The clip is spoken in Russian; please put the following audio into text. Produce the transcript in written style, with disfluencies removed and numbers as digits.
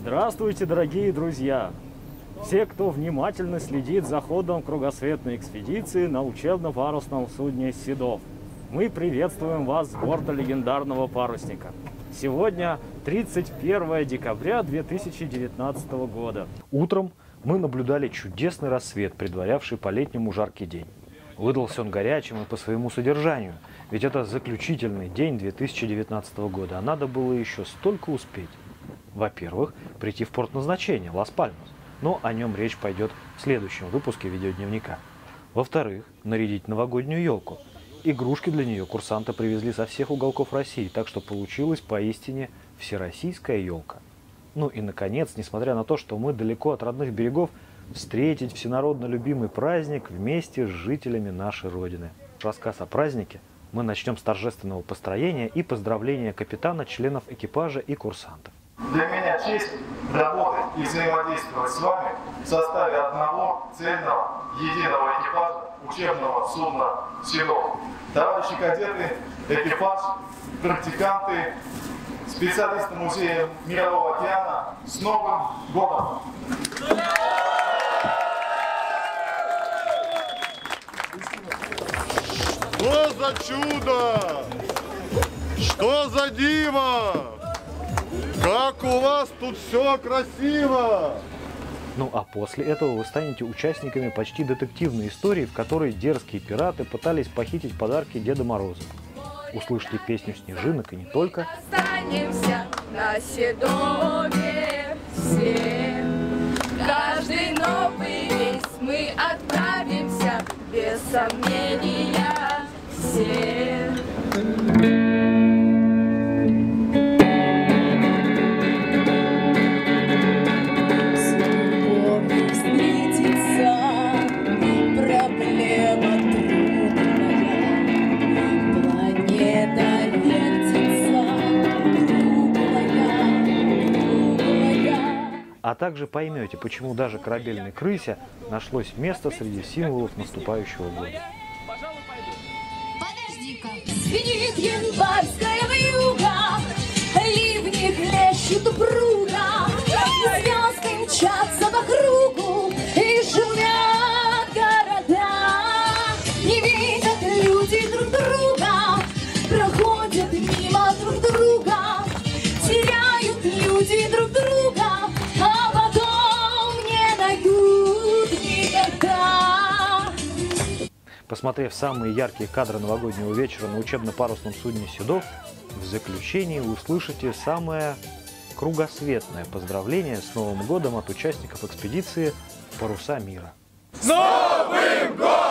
Здравствуйте, дорогие друзья! Все, кто внимательно следит за ходом кругосветной экспедиции на учебно-парусном судне «Седов», мы приветствуем вас с борта легендарного парусника. Сегодня 31 декабря 2019 года. Утром мы наблюдали чудесный рассвет, предварявший по-летнему жаркий день. Выдался он горячим и по своему содержанию, ведь это заключительный день 2019 года, а надо было еще столько успеть. Во-первых, прийти в порт назначения, Лас-Пальмас, но о нем речь пойдет в следующем выпуске видеодневника. Во-вторых, нарядить новогоднюю елку. Игрушки для нее курсанты привезли со всех уголков России, так что получилась поистине всероссийская елка. Ну и, наконец, несмотря на то, что мы далеко от родных берегов, встретить всенародно любимый праздник вместе с жителями нашей Родины. Рассказ о празднике мы начнем с торжественного построения и поздравления капитана, членов экипажа и курсантов. Для меня честь работать и взаимодействовать с вами в составе одного цельного, единого экипажа учебного судна «Седов». Товарищи кадеты, экипаж, практиканты, специалисты Музея Мирового океана, с Новым годом! Что за чудо? Что за диво? Как у вас тут все красиво! Ну а после этого вы станете участниками почти детективной истории, в которой дерзкие пираты пытались похитить подарки Деда Мороза. Услышите песню снежинок и не только. Останемся на Седове все. Каждый новый рейс мы отправимся без сомнения все. А также поймете, почему даже корабельной крысе нашлось место среди символов наступающего года. Подожди-ка. Звенит январская вьюга, ливни хлещут упруга, звезды мчатся по кругу и шумят города. Не видят люди друг друга, проходят мимо друг друга, теряют люди друг друга. Посмотрев самые яркие кадры новогоднего вечера на учебно-парусном судне «Седов», в заключении вы услышите самое кругосветное поздравление с Новым годом от участников экспедиции «Паруса мира». С Новым годом!